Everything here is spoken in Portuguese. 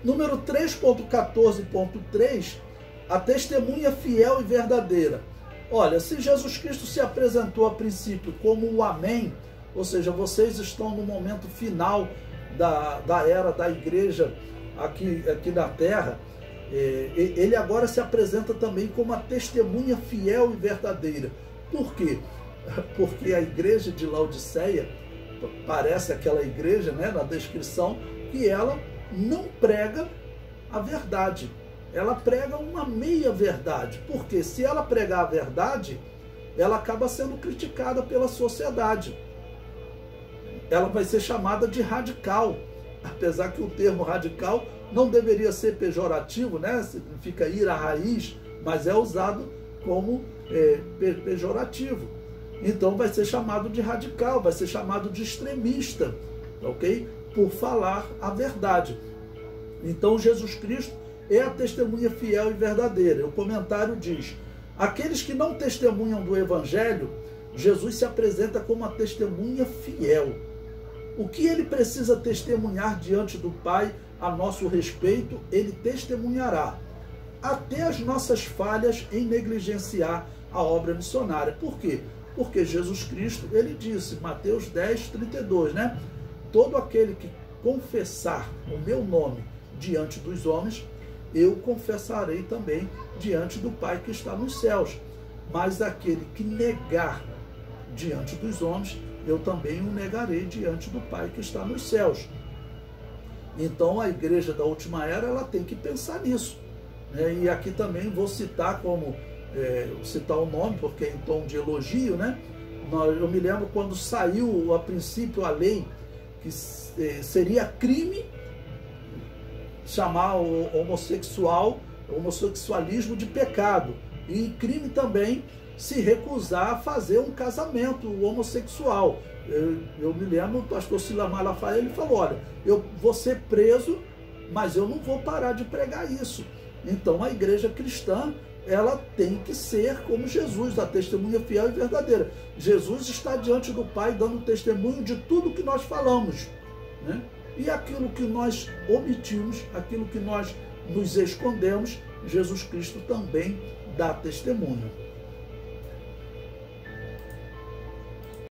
Número 3.14.3, a testemunha fiel e verdadeira. Olha, se Jesus Cristo se apresentou a princípio como o Amém, ou seja, vocês estão no momento final da era da igreja aqui na terra, ele agora se apresenta também como a testemunha fiel e verdadeira. Por quê? Porque a igreja de Laodiceia, parece aquela igreja, né, na descrição, que ela não prega a verdade. Ela prega uma meia-verdade. Porque se ela pregar a verdade, ela acaba sendo criticada pela sociedade. Ela vai ser chamada de radical. Apesar que o termo radical não deveria ser pejorativo, né? Significa ir à raiz, mas é usado como pejorativo. Então vai ser chamado de radical, vai ser chamado de extremista, ok? Por falar a verdade. Então Jesus Cristo é a testemunha fiel e verdadeira. O comentário diz: aqueles que não testemunham do Evangelho, Jesus se apresenta como a testemunha fiel. O que ele precisa testemunhar diante do Pai a nosso respeito, ele testemunhará. Até as nossas falhas em negligenciar a obra missionária. Por quê? Porque Jesus Cristo, ele disse, Mateus 10:32, né? Todo aquele que confessar o meu nome diante dos homens, eu confessarei também diante do Pai que está nos céus. Mas aquele que negar diante dos homens, eu também o negarei diante do Pai que está nos céus. Então a igreja da última era, ela tem que pensar nisso, né? E aqui também vou citar citar o nome, porque é em tom de elogio, né? Eu me lembro quando saiu a princípio a lei que seria crime chamar o homossexualismo de pecado, e crime também se recusar a fazer um casamento homossexual. Eu me lembro, o pastor Silas Malafaia, ele falou, olha, eu vou ser preso, mas eu não vou parar de pregar isso. Então a igreja cristã, ela tem que ser como Jesus, a testemunha fiel e verdadeira. Jesus está diante do Pai dando testemunho de tudo que nós falamos, né? E aquilo que nós omitimos, aquilo que nós nos escondemos, Jesus Cristo também dá testemunho.